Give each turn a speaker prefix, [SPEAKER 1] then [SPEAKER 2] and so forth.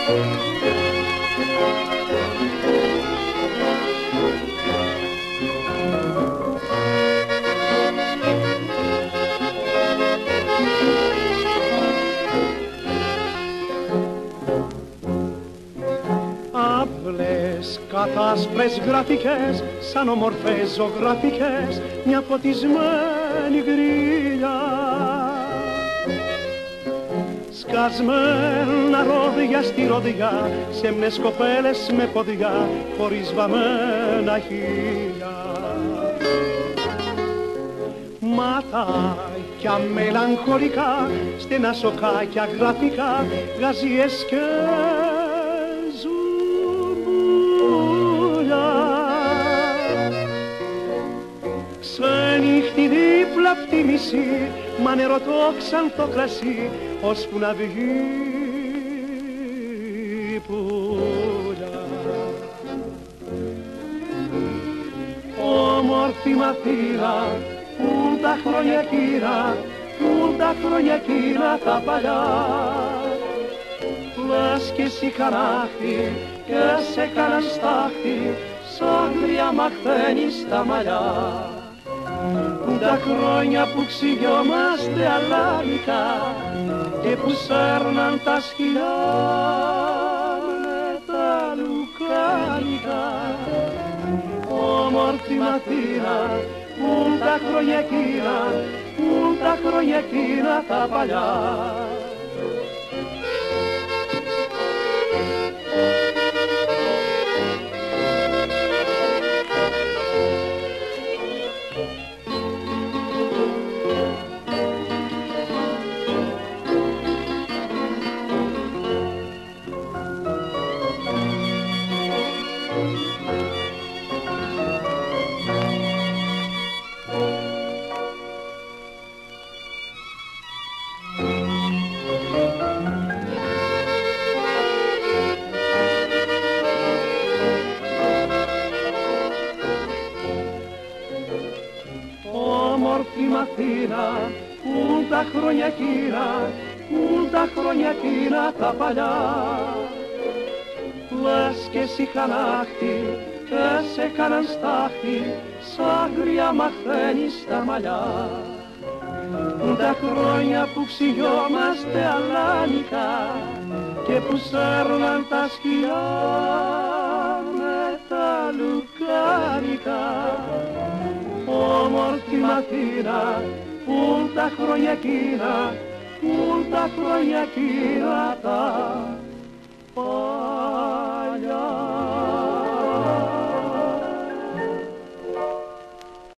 [SPEAKER 1] Αυλές κατάσπρες γραφικές, σαν όμορφες ζωγραφικές, μια φωτισμένη γκρίλια. Σκασμένα ρόδια στη ροδιά, σέμνες κοπέλες με ποδιά, χωρίς βαμμένα χείλια. Ματάκια μελαγχολικά, στενά σοκάκια γραφικά, γαζίες και ξενύχτη δίπλα απ' τη μισή, μα νερό το ξανθό κρασί, ώσπου να βγει πουλιά. Όμορφη Μαθήνα, πουν τα χρόνια εκείνα, πουν τα χρόνια εκείνα τα παλιά. Λες κι εσύ κανάχτη και σε κανένα στάχτη, σαν γριά μαχθένει στα μαλλιά. Πουν τα χρόνια που ξυγιόμαστε αλάνικα και που σέρναν τα σκυλιά με τα λουκάνικα. Όμορφη Μαθήνα, πουν τα χρόνια εκείνα, πουν τα χρόνια εκείνα τα παλιά. Όμορφη Μαθήνα, πουν τα χρόνια εκείνα, πουν τα χρόνια εκείνα τα παλιά. Λες κι εσύ κανάχτη και σε κάναν στάχτη, σαν γριά μαχθένει στα μαλλιά. Πουν τα χρόνια που ξυγιόμαστε αλάνικα και που σέρναν τα σκυλιά με τα λουκάνικα. Όμορφη Μαθήνα, πουν τα χρόνια εκείνα, πουν τα χρόνια εκείνα τα